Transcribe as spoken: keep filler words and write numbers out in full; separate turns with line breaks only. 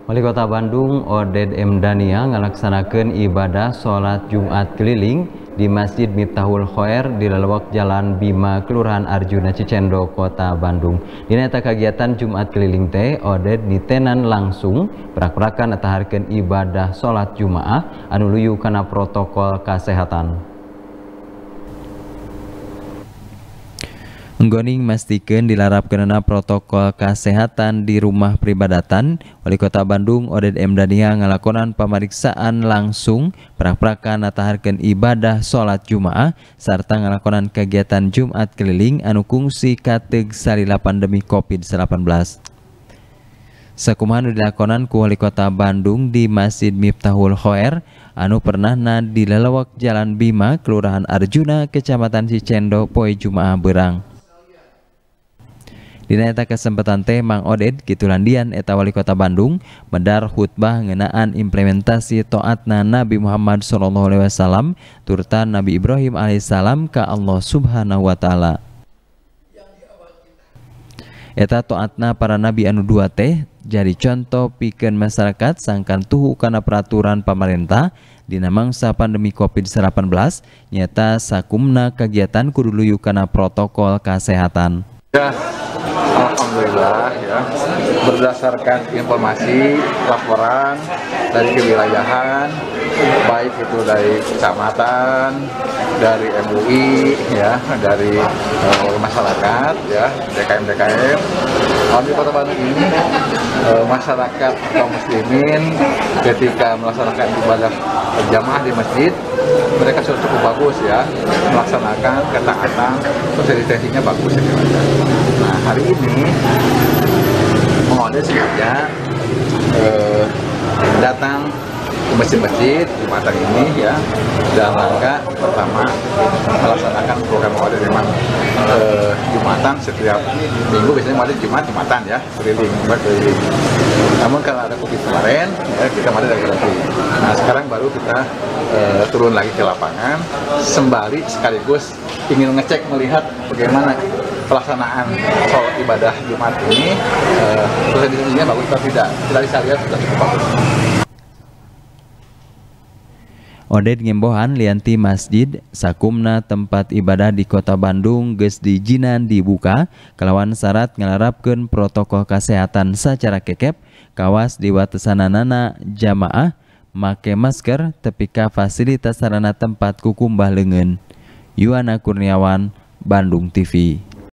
Wali Kota Bandung Oded M. Dania ngalaksanakeun ibadah sholat Jumat keliling di Masjid Miftahul Khoer di lelewak Jalan Bima, Kelurahan Arjuna Cicendo, Kota Bandung. Dina eta kagiatan Jumat keliling teh Oded nitenan langsung perak-perakan ataharkeun ibadah sholat Jumaah anu luyu kana protokol kesehatan. Nggoning mastikeun dilarapkeunna protokol kesehatan di rumah peribadatan, Wali Kota Bandung Oded M. Dania ngalakonan pameriksaan langsung perak-perakan ataharkeun ibadah sholat Jumaah sarta ngalakonan kegiatan Jumat keliling anu kungsi kateug salila pandemi COVID delapan belas. Sakumaha dilakonan ku Wali Kota Bandung di Masjid Miftahul Khoer anu pernahna di lelewak Jalan Bima, Kelurahan Arjuna, Kecamatan Cicendo, poe Jumaah beurang. Dina eta kesempatan teh Mang Oded Kitulandian eta Wali Kota Bandung medar khutbah ngeunaan implementasi taatna Nabi Muhammad sallallahu alaihi wasallam turta Nabi Ibrahim alaihissalam ka Allah Subhanahu wa taala. Eta taatna para nabi anu dua teh jadi contoh pikeun masyarakat sangkan tuhu kana peraturan pamarentah dina mangsa pandemi COVID delapan belas nyata sakumna kegiatan kudu luyu kana protokol kesehatan.
Ya, alhamdulillah ya, berdasarkan informasi laporan dari kewilayahan, baik itu dari kecamatan, dari M U I ya, dari uh, masyarakat ya, D K M D K M. Di Kota Bandung ini uh, masyarakat kaum muslimin ketika melaksanakan ibadah jamaah di masjid, mereka sudah cukup bagus ya, melaksanakan ketaatan, social distancing-nya bagus ya. Nah, hari ini Mang Oded sengaja eh, datang ke masjid-masjid di Jumatan ini ya, dalam rangka pertama melaksanakan program Mang Oded memang eh, Jumatan setiap minggu, biasanya Mang Oded Jumat Jumatan ya, keliling keliling. Namun karena ada COVID kemarin ya, kita Mang Oded lagi lagi. Nah, sekarang baru kita eh, turun lagi ke lapangan sembari sekaligus ingin ngecek melihat bagaimana pelaksanaan sholat ibadah Jumat ini, uh, social distancing-nya bagus atau tidak. Kita bisa lihat sudah cukup bagus.
Oded ngimbohan lianti masjid sakumna tempat ibadah di Kota Bandung geus diijinan dibuka kalawan syarat ngalarapkeun protokol kesehatan secara kekep, kawas diwatesanana jamaah make masker tepi ka fasilitas sarana tempat kukumbah leungeun. Yuana Kurniawan, Bandung T V.